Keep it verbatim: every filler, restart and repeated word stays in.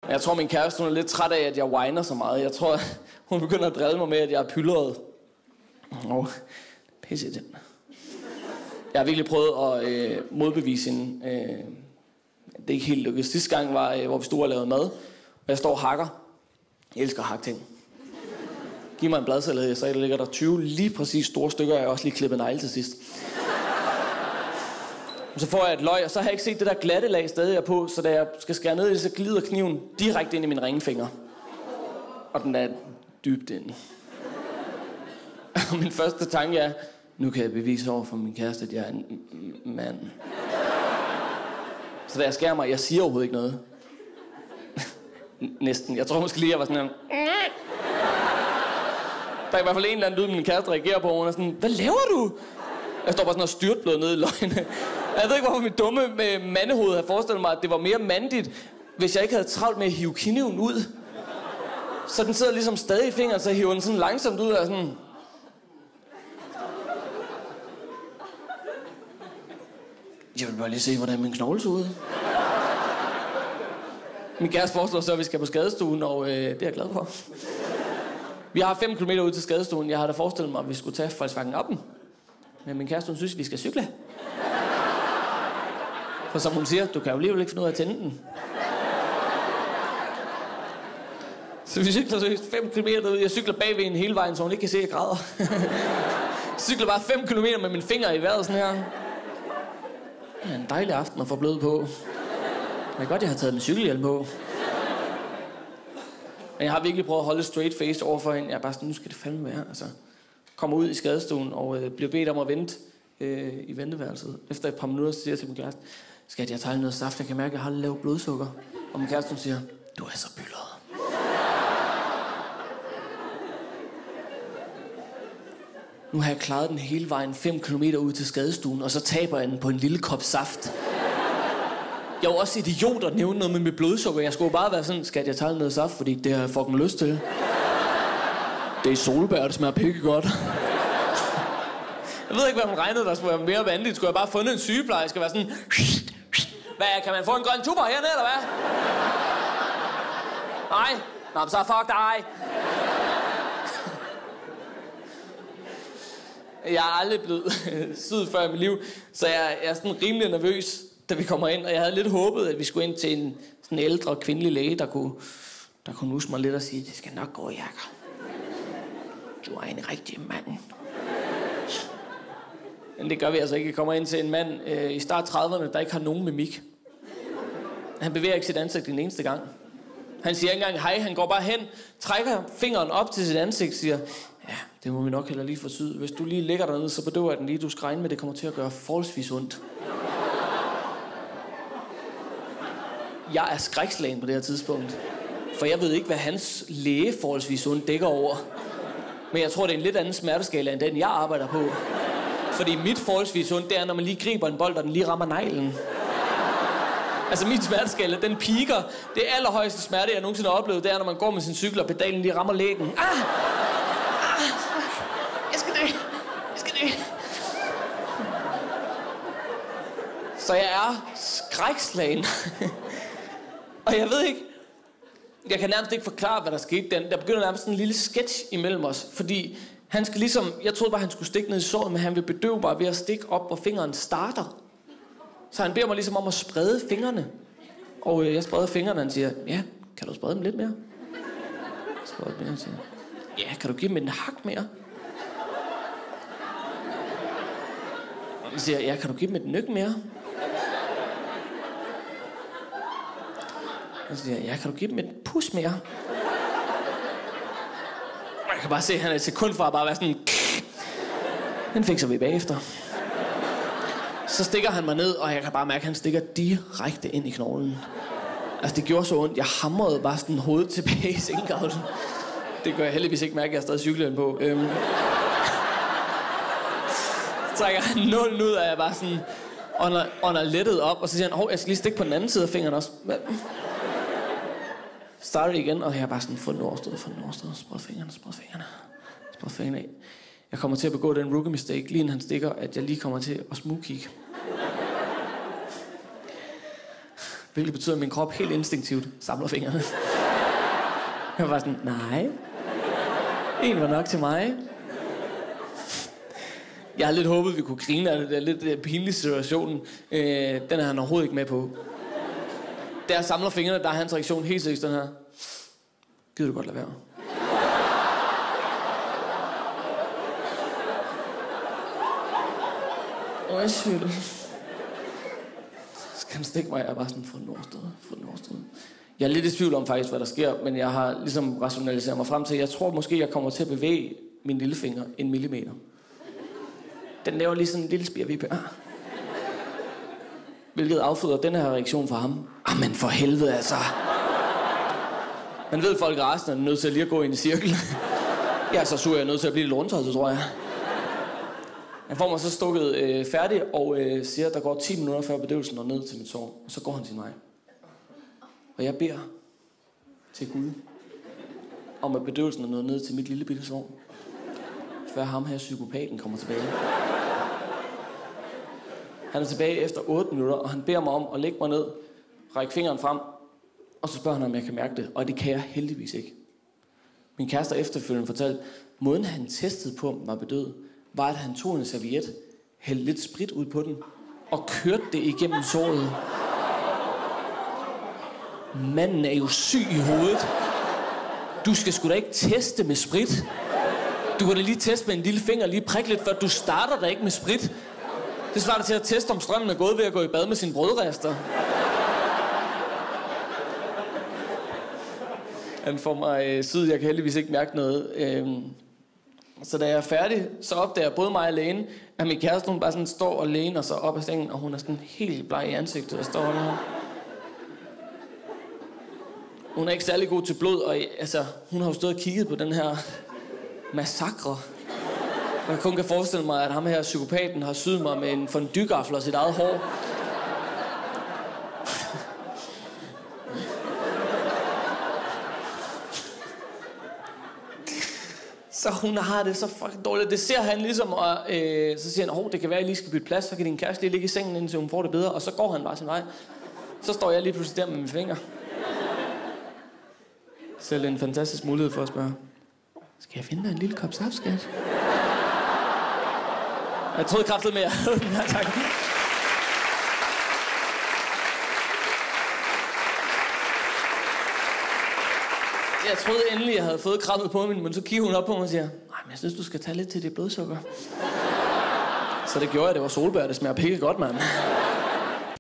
Jeg tror, min kæreste hun er lidt træt af, at jeg whiner så meget. Jeg tror, hun begynder at drille mig med, at jeg er pyldret. Åh, oh, pisse den. Jeg har virkelig prøvet at øh, modbevise hende. Øh, det er ikke helt lykkedes. Sidste gang var, øh, hvor vi stod og lavede mad, og jeg står og hakker. Jeg elsker at hakke ting. Giv mig en bladsalade, jeg sagde, der ligger der tyve lige præcis store stykker, og jeg har også lige klippet negle til sidst. Og så får jeg et løg, og så har jeg ikke set det der glatte lag stadig er på, så da jeg skal skære ned i det, så glider kniven direkte ind i min ringfinger. Og den er dybt inde. Og min første tanke er, nu kan jeg bevise over for min kæreste, at jeg er en mand. Så da jeg skærer mig, jeg siger overhovedet ikke noget. Næsten. Jeg tror måske lige, jeg var sådan her. Der er i hvert fald en eller anden lyd, min kæreste reagerer på, og hun er sådan, hvad laver du? Jeg står bare sådan og styrtblød ned i løgene. Jeg ved ikke, hvorfor mit dumme med mandehoved havde forestillet mig, at det var mere mandigt, hvis jeg ikke havde travlt med at hive kniven ud. Så den sidder ligesom stadig i fingeren, så hiver den sådan langsomt ud og sådan... Jeg vil bare lige se, hvordan min knogle så ud. Min kæreste foreslår så, at vi skal på skadestuen, og øh, det er jeg glad for. Vi har fem kilometer ud til skadestuen. Jeg havde da forestillet mig, at vi skulle tage Volkswagen Up'en. Men min kæreste, hun synes, at vi skal cykle. For som hun siger, du kan jo alligevel ikke finde ud af at tænde den. Så vi cykler så fem kilometer ud. Jeg cykler bagved en hele vejen, så hun ikke kan se, at jeg græder. Jeg cykler bare fem kilometer med mine fingre i vejret sådan her. Det er en dejlig aften at få blød på. Det er godt, jeg har taget min cykelhjelm på. Men jeg har virkelig prøvet at holde straight face over for hende. Jeg er bare sådan, nu skal det fandme være. Altså, kommer ud i skadestuen og øh, bliver bedt om at vente øh, i venteværelset. Efter et par minutter, så siger jeg til min kæreste, skal jeg tegne noget saft? Jeg kan mærke, at jeg har lidt lavt blodsukker. Og min kæreste siger, du er så byllet. Nu har jeg klaret den hele vejen fem kilometer ud til skadestuen, og så taber jeg den på en lille kop saft. Jeg var også idiot at nævne noget med mit blodsukker. Jeg skulle bare være sådan, skal jeg tage noget saft, fordi det har jeg fucking lyst til. Det er solbær, det smager pikke godt. Jeg ved ikke, hvad man regnede, der skulle være mere vanligt. Skulle jeg bare fundet en sygeplejerske og være sådan... Hvad, kan man få en grøn tuber hernede, eller hvad? Nej? Nå, så fuck dig. Jeg er aldrig blevet syet før i mit liv, så jeg, jeg er sådan rimelig nervøs, da vi kommer ind. Og jeg havde lidt håbet, at vi skulle ind til en sådan ældre kvindelig læge, der kunne, der kunne nusse mig lidt og sige, det skal nok gå, Jakob. Du er en rigtig mand. Men det gør vi altså ikke. Vi kommer ind til en mand øh, i start trediverne, der ikke har nogen mimik. Han bevæger ikke sit ansigt den eneste gang. Han siger ikke engang hej, han går bare hen, trækker fingeren op til sit ansigt og siger, ja, det må vi nok heller lige få syd. Hvis du lige ligger dernede, så bedøver jeg den lige. Du skal regne med, det kommer til at gøre forholdsvis ondt. Jeg er skrækslagen på det her tidspunkt. For jeg ved ikke, hvad hans læge forholdsvis ondt dækker over. Men jeg tror, det er en lidt anden smerteskala, end den, jeg arbejder på. Fordi mit forholdsvis ondt, det er, når man lige griber en bold, og den lige rammer neglen. Altså min smerteskala, den piker. Det allerhøjeste smerte, jeg nogensinde har oplevet, det er, når man går med sin cykel, og pedalen lige rammer lægen. Ah! Ah! Jeg skal dø! Jeg skal dø! Så jeg er skrækslagen. Og jeg ved ikke... Jeg kan nærmest ikke forklare, hvad der skete. Der begynder nærmest en lille sketch imellem os. Fordi han skal ligesom... Jeg troede bare, han skulle stikke ned i såret, men han vil bedøve bare ved at stikke op, hvor fingeren starter. Så han beder mig ligesom om at sprede fingrene. Og øh, jeg spreder fingrene, og han siger, ja, kan du sprede dem lidt mere? Jeg spreder dem mere, og siger, ja, kan du give dem en hak mere? Og han siger, ja, kan du give dem et nyk mere? Og så siger jeg, ja, kan du give dem et pus mere? Og jeg kan bare se, at han er et sekund fra at bare være sådan... Den fikser vi bagefter. Så stikker han mig ned, og jeg kan bare mærke, at han stikker direkte ind i knoglen. Altså, det gjorde så ondt. Jeg hamrede bare sådan hovedet tilbage i sengegavlen. Det gør jeg heldigvis ikke mærke, at jeg har stadig cykelhjelm på. Øhm. Så trækker han nullen ud, og jeg bare sådan... Ånder, ånder lettet op, og så siger han, hov, jeg skal lige stikke på den anden side af fingeren også. Starter igen, og jeg har bare sådan fundet overstået, fundet overstået, sprød fingrene, sprød fingrene, sprød fingrene af. Jeg kommer til at begå den rookie mistake, lige inden han stikker, at jeg lige kommer til at smugkigge. Hvilket betyder, at min krop helt instinktivt samler fingrene. Jeg var sådan, nej. En var nok til mig. Jeg har lidt håbet, at vi kunne grine af det der lidt pinlige situation. Øh, den er han overhovedet ikke med på. Da jeg samler fingrene, der er hans reaktion helt sikkert den her. Gider du godt lade være? Undskyld. Så kan han stikke mig, jeg er bare sådan, få den overstået, få den overstået. Jeg er lidt i tvivl om faktisk, hvad der sker, men jeg har ligesom rationaliseret mig frem til, jeg tror måske, jeg kommer til at bevæge min lillefinger en millimeter. Den laver lige sådan en lille spirvippe. Ah. Hvilket afføder den her reaktion fra ham. Jamen for helvede altså. Man ved, folk resten er nødt til at lige at gå ind i cirkel. Jeg er så sur, jeg er nødt til at blive lidt rundtøjet, tror jeg. Han får mig så stukket øh, færdig, og øh, siger, at der går ti minutter før bedøvelsen og ned til mit sår. Og så går han sin vej. Og jeg beder til Gud om, at bedøvelsen er nået ned til mit lille bitte sår. Før ham her psykopaten kommer tilbage. Han er tilbage efter otte minutter, og han beder mig om at lægge mig ned, række fingeren frem, og så spørger han, om jeg kan mærke det. Og det kan jeg heldigvis ikke. Min kæreste efterfølgende fortalte, måden han testede på, om var bedøvet, var, at han tog en serviet, hældte lidt sprit ud på den, og kørte det igennem såret. Manden er jo syg i hovedet. Du skal sgu da ikke teste med sprit. Du kan da lige teste med en lille finger, lige prikke lidt, for du starter da ikke med sprit. Det svarer til at teste, om strømmen er gået ved at gå i bad med sine brødrester. Han får mig øh, syd, jeg kan heldigvis ikke mærke noget. Øhm, så da jeg er færdig, så opdager både mig og lægen, at min kæreste, hun bare sådan står og læner sig op af sengen, og hun er sådan helt bleg i ansigtet og står der. Hun er ikke særlig god til blod, og altså, hun har jo stået og kigget på den her massakre. Og jeg kun kan forestille mig, at ham her psykopaten har syet mig med en fondue-gaffel og sit eget hår. Så hun har det så fucking dårligt. Det ser han ligesom, og øh, så siger han, åh, det kan være, at I lige skal bytte plads, så kan din kæreste lige ligge i sengen, indtil hun får det bedre. Og så går han bare sin vej. Så står jeg lige pludselig der med mine fingre. Selv en fantastisk mulighed for at spørge, skal jeg finde dig en lille kop saft, skat? Jeg troede kraftigt med, at jeg havde den her, tak. Jeg troede endelig, jeg havde fået krabbet på min, men så kigger hun op på mig og siger, nej, men jeg synes, du skal tage lidt til det blodsukker. Så det gjorde jeg, det var solbær, det smager pække godt, mand.